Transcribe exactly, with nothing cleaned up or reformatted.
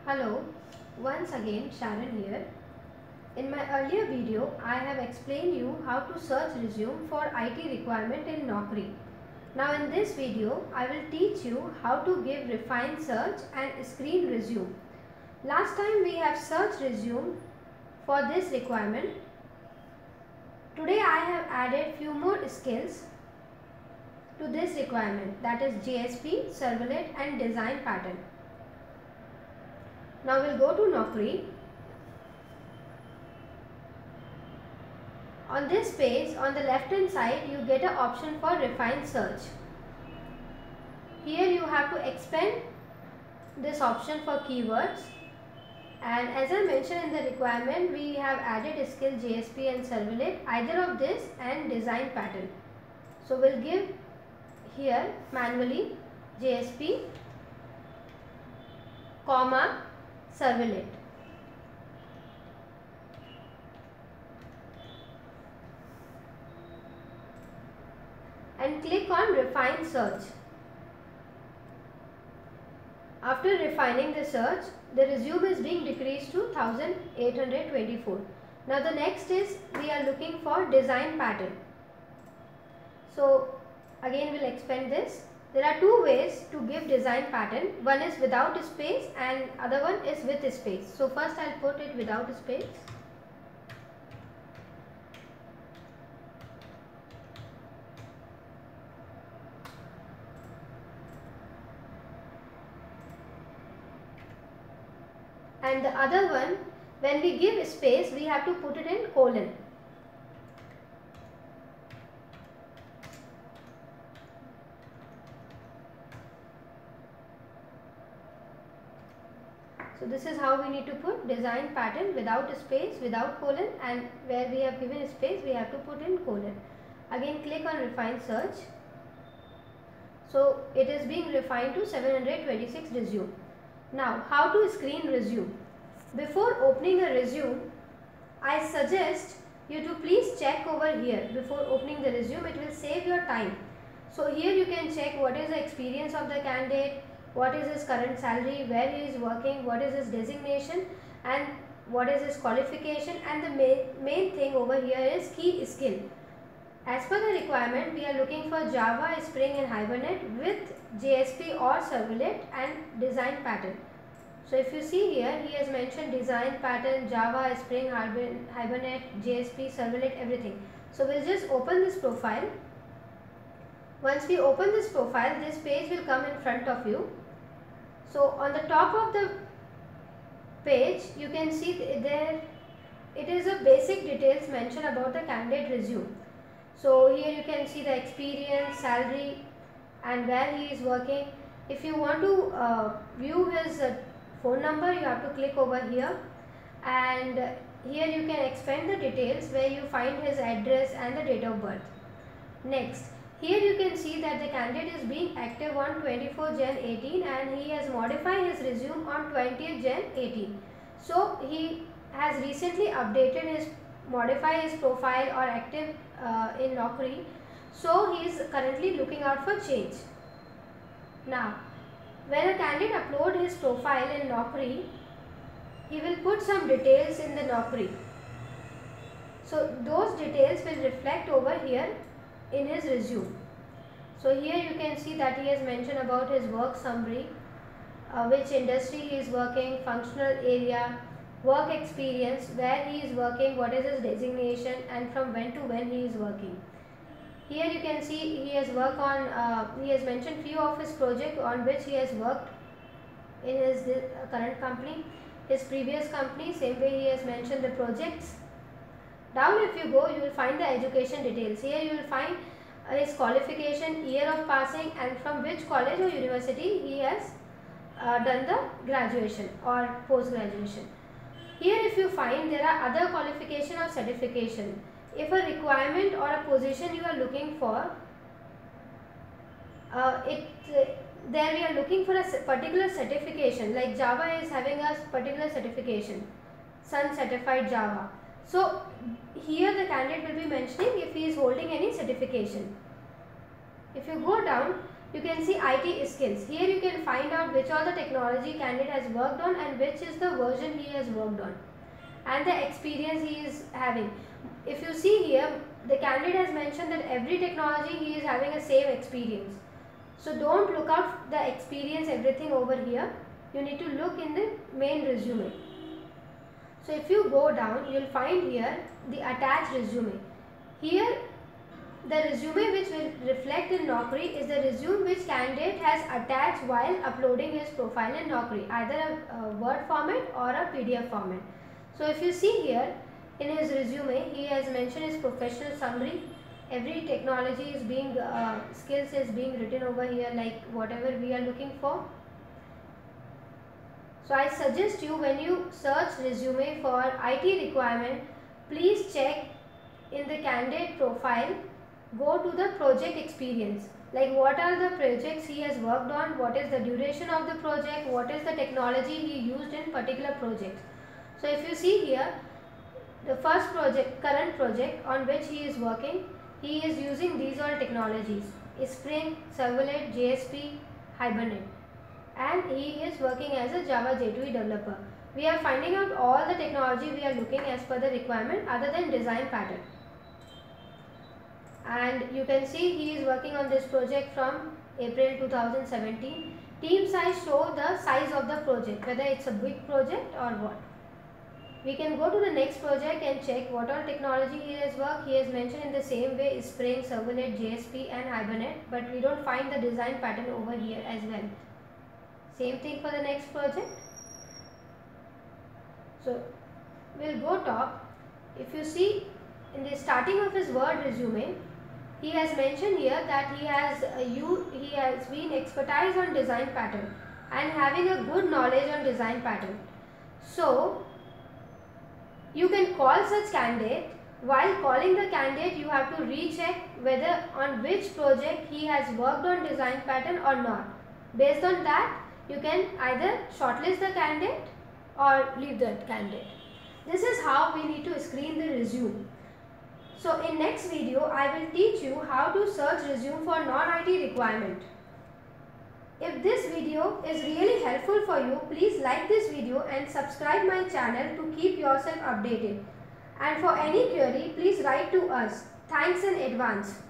Hello, once again Sharon here. In my earlier video, I have explained you how to search resume for I T requirement in Naukri. Now in this video, I will teach you how to give refined search and screen resume. Last time we have searched resume for this requirement. Today I have added few more skills to this requirement, that is J S P, servlet and design pattern. Now we'll go to Naukri. On this page, on the left hand side, you get an option for refined search. Here you have to expand this option for keywords, and as I mentioned in the requirement, we have added skill J S P and servlet, either of this and design pattern. So we'll give here manually J S P, comma, servlet. And click on refine search. After refining the search, the resume is being decreased to one thousand eight hundred twenty-four. Now the next is we are looking for design pattern. So again we'll expand this. There are two ways to give design pattern. One is without space and other one is with space. So first I'll put it without space. And the other one, when we give space, we have to put it in colon. So this is how we need to put design pattern without space, without colon, and where we have given space, we have to put in colon. Again click on refine search. So it is being refined to seven hundred twenty-six resume. Now how to screen resume. Before opening a resume, I suggest you to please check over here before opening the resume. It will save your time. So here you can check what is the experience of the candidate, what is his current salary, where he is working, what is his designation, and what is his qualification, and the main, main thing over here is key skill. As per the requirement, we are looking for Java, Spring and Hibernate with J S P or servlet and design pattern. So if you see here, he has mentioned design pattern, Java, Spring, Hibernate, J S P, servlet, everything. So we'll just open this profile. Once we open this profile, this page will come in front of you. So on the top of the page, you can see there it is a basic details mentioned about the candidate resume. So here you can see the experience, salary and where he is working. If you want to uh, view his uh, phone number, you have to click over here, and uh, here you can expand the details where you find his address and the date of birth. Next, here you can see that the candidate is being active on twenty-fourth January eighteen and he has modified his resume on twentieth January eighteen. So he has recently updated his, modify his profile or active uh, in Naukri. So he is currently looking out for change. Now, when a candidate upload his profile in Naukri, he will put some details in the Naukri. So those details will reflect over here in his resume. So here you can see that he has mentioned about his work summary, uh, which industry he is working, functional area, work experience, where he is working, what is his designation, and from when to when he is working. Here you can see he has worked on, uh, he has mentioned few of his projects on which he has worked in his uh, current company, his previous company, same way he has mentioned the projects. Down if you go, you will find the education details. Here you will find uh, his qualification, year of passing, and from which college or university he has uh, done the graduation or post graduation. Here if you find there are other qualification or certification. If a requirement or a position you are looking for, uh, it uh, there we are looking for a particular certification, like Java is having a particular certification, Sun Certified Java. So here the candidate will be mentioning if he is holding any certification. If you go down, you can see I T skills. Here you can find out which all the technology candidate has worked on and which is the version he has worked on, and the experience he is having. If you see here, the candidate has mentioned that every technology he is having a same experience. So don't look out the experience everything over here. You need to look in the main resume. So if you go down, you will find here the attached resume. Here the resume which will reflect in Naukri is the resume which candidate has attached while uploading his profile in Naukri, either a, a Word format or a P D F format. So if you see here in his resume, he has mentioned his professional summary. Every technology is being, uh, skills is being written over here, like whatever we are looking for. So I suggest you, when you search resume for I T requirement, please check in the candidate profile, go to the project experience, like what are the projects he has worked on, what is the duration of the project, what is the technology he used in particular projects. So if you see here, the first project, current project on which he is working, he is using these all technologies: Spring, Servlet, J S P, Hibernate, and he is working as a Java J two E developer. We are finding out all the technology we are looking as per the requirement other than design pattern. And you can see he is working on this project from April two thousand seventeen. Team size show the size of the project, whether it's a big project or what. We can go to the next project and check what all technology he has worked. He has mentioned in the same way Spring, Servlet, J S P and Hibernate, but we don't find the design pattern over here as well. Same thing for the next project. So we'll go top. If you see in the starting of his Word resume, he has mentioned here that he has uh, you he has been expertise on design pattern and having a good knowledge on design pattern. So you can call such candidate. While calling the candidate, you have to recheck whether on which project he has worked on design pattern or not. Based on that, you can either shortlist the candidate or leave the candidate. This is how we need to screen the resume. So in next video, I will teach you how to search resume for non-I T requirement. If this video is really helpful for you, please like this video and subscribe my channel to keep yourself updated. And for any query, please write to us. Thanks in advance.